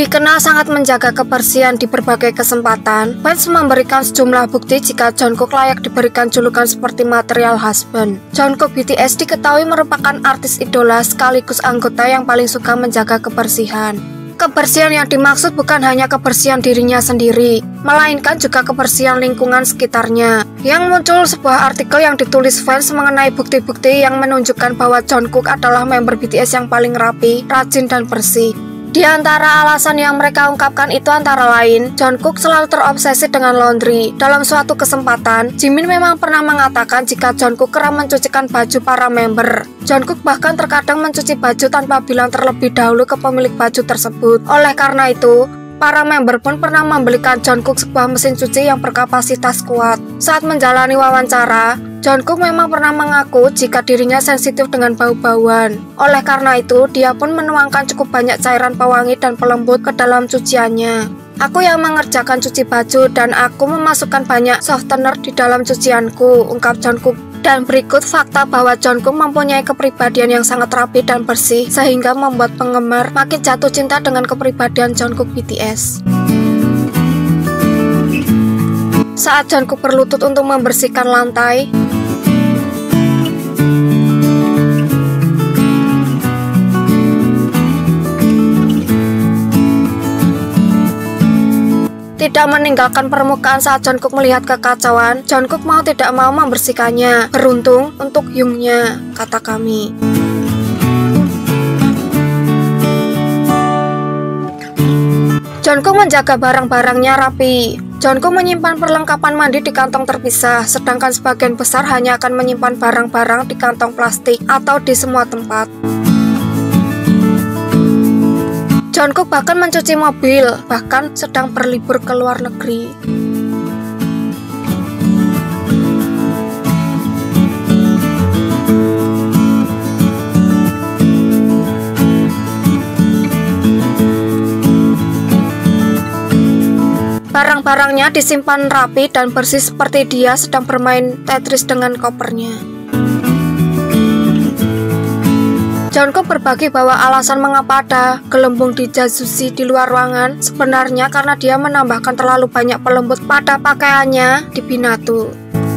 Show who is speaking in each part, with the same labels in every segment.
Speaker 1: Dikenal sangat menjaga kebersihan di berbagai kesempatan, fans memberikan sejumlah bukti jika Jungkook layak diberikan julukan seperti material husband. Jungkook BTS diketahui merupakan artis idola sekaligus anggota yang paling suka menjaga kebersihan. Kebersihan yang dimaksud bukan hanya kebersihan dirinya sendiri, melainkan juga kebersihan lingkungan sekitarnya. Yang muncul sebuah artikel yang ditulis fans mengenai bukti-bukti yang menunjukkan bahwa Jungkook adalah member BTS yang paling rapi, rajin, dan bersih. Di antara alasan yang mereka ungkapkan itu antara lain, Jungkook selalu terobsesi dengan laundry. Dalam suatu kesempatan, Jimin memang pernah mengatakan jika Jungkook kerap mencucikan baju para member. Jungkook bahkan terkadang mencuci baju tanpa bilang terlebih dahulu ke pemilik baju tersebut. Oleh karena itu, para member pun pernah membelikan Jungkook sebuah mesin cuci yang berkapasitas kuat. Saat menjalani wawancara, Jungkook memang pernah mengaku jika dirinya sensitif dengan bau-bauan. Oleh karena itu, dia pun menuangkan cukup banyak cairan pewangi dan pelembut ke dalam cuciannya. Aku yang mengerjakan cuci baju dan aku memasukkan banyak softener di dalam cucianku, ungkap Jungkook. Dan berikut fakta bahwa Jungkook mempunyai kepribadian yang sangat rapi dan bersih, sehingga membuat penggemar makin jatuh cinta dengan kepribadian Jungkook BTS. Saat Jungkook berlutut untuk membersihkan lantai, tidak meninggalkan permukaan saat Jungkook melihat kekacauan, Jungkook mau tidak mau membersihkannya. Beruntung untuk Hyungnya, kata kami. Jungkook menjaga barang-barangnya rapi. Jungkook menyimpan perlengkapan mandi di kantong terpisah, sedangkan sebagian besar hanya akan menyimpan barang-barang di kantong plastik atau di semua tempat. Jungkook bahkan mencuci mobil, bahkan sedang berlibur ke luar negeri. Barang-barangnya disimpan rapi dan bersih seperti dia sedang bermain Tetris dengan kopernya. Jungkook berbagi bahwa alasan mengapa ada gelembung di jacuzzi di luar ruangan sebenarnya karena dia menambahkan terlalu banyak pelembut pada pakaiannya di Binatu.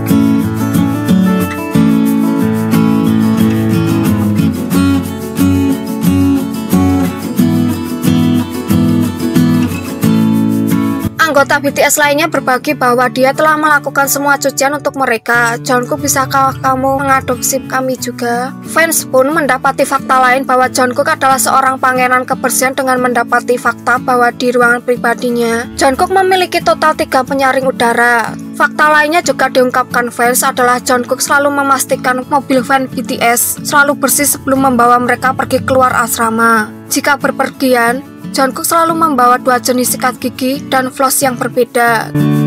Speaker 1: Anggota BTS lainnya berbagi bahwa dia telah melakukan semua cucian untuk mereka. Jungkook, bisakah kamu mengadopsi kami juga? Fans pun mendapati fakta lain bahwa Jungkook adalah seorang pangeran kebersihan dengan mendapati fakta bahwa di ruangan pribadinya, Jungkook memiliki total 3 penyaring udara. Fakta lainnya juga diungkapkan fans adalah Jungkook selalu memastikan mobil fan BTS selalu bersih sebelum membawa mereka pergi keluar asrama. Jika berpergian, Jungkook selalu membawa 2 jenis sikat gigi dan floss yang berbeda.